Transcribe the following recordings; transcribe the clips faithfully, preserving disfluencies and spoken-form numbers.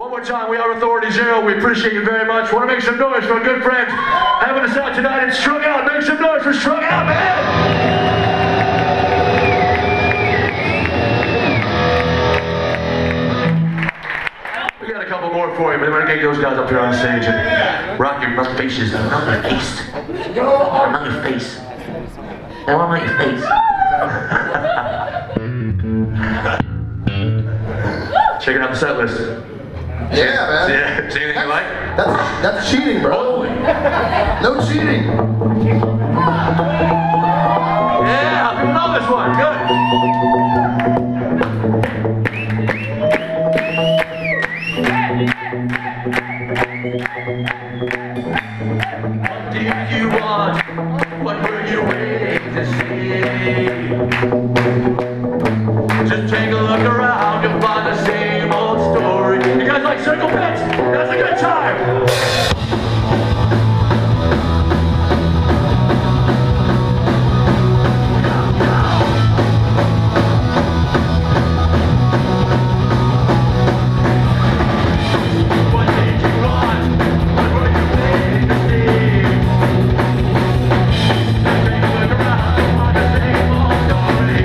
One more time, we are Authority Zero. We appreciate you very much. Want to make some noise for our good friends having us out tonight and Strung Out. Make some noise for Strung Out, man! We got a couple more for you, but we're going to get those guys up here on stage and rock your mouth faces. Not your face. Not your face. I want not your face. Checking out the set list. Yeah, man. Yeah, see anything you like? That's, that's cheating, bro. Holy. No cheating. Yeah, people know this one. Good. What did you want? What were you waiting to see? Just take a look around, you'll find the same old story. You guys like circle pits? That's a good time! What did you want? What were you waiting to see? Just take a look around, you'll find the same old story.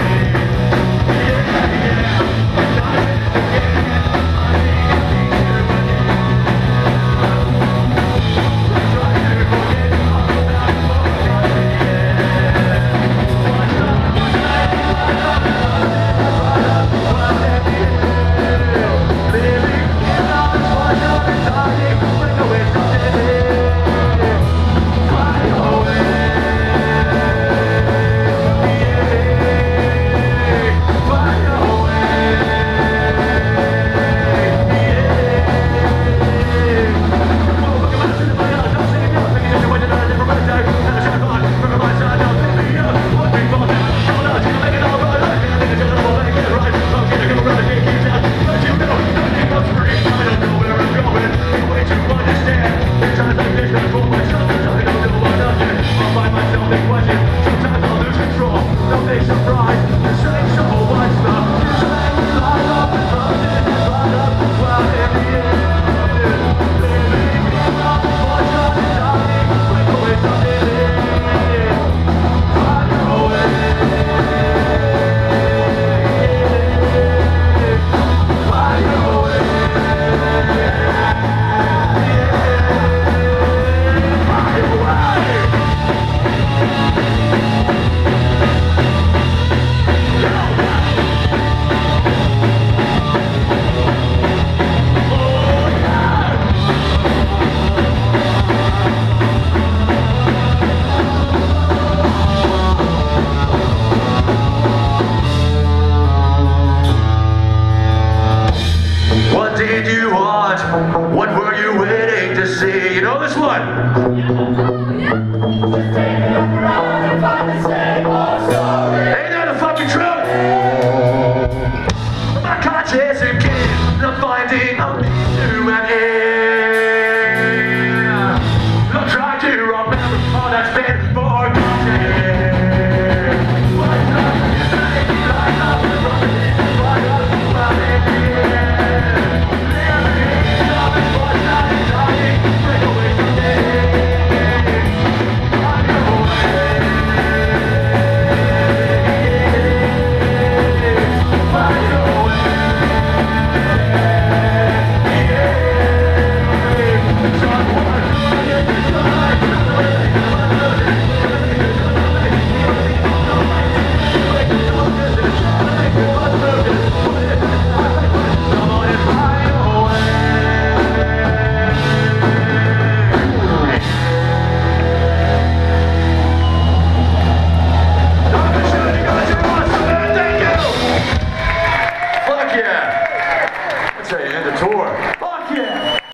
What did you want? What were you waiting to see? You know this one?